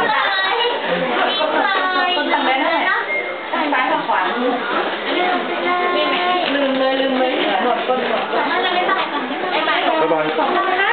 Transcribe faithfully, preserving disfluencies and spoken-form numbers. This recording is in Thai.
คนทำได้ไหมซ้ายกับขวาลืมเลยลืมเลยหนวดก้นหนวดก้นบ๊ายบาย